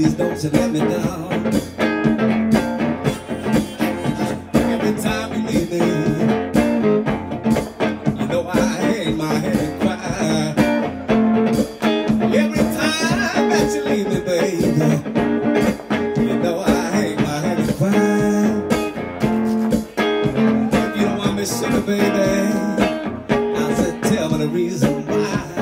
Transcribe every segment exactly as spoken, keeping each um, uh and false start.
please don't you let me down. Every time you leave me, you know I hang my head and cry. Every time that you leave me, baby, you know I hang my head and cry. If you don't want me sugar, baby, I said tell me the reason why.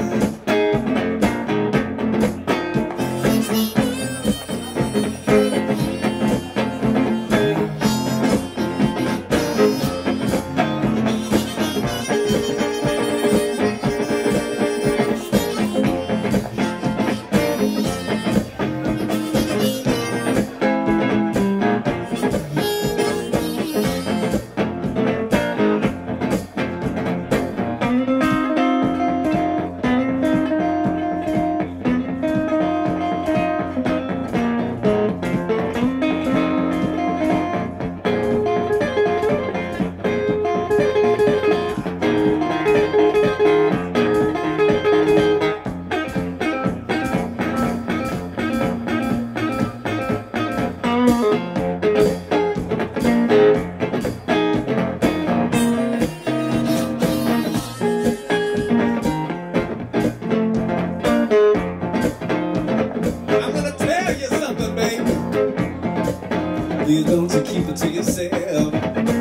You don't you keep it to yourself.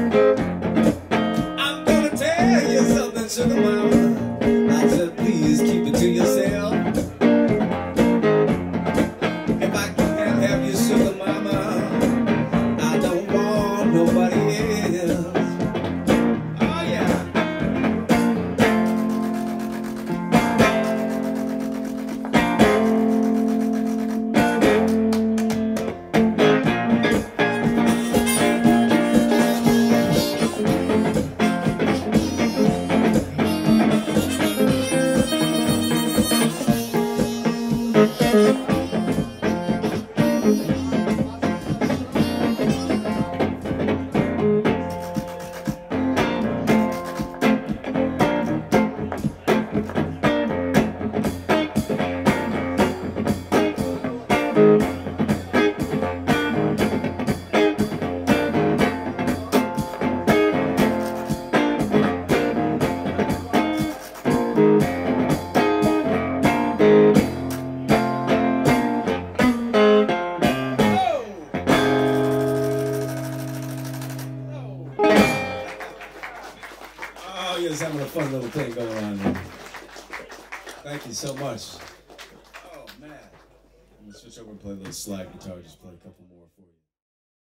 I'm gonna tell you something, sugar mama. I said please keep it to yourself. If I can't have you, sugar mama, I don't want nobody else. Oh yeah. Oh, you're just having a fun little thing going on there. Thank you so much. Oh, man. I'm going to switch over and play a little slide guitar, just play a couple more.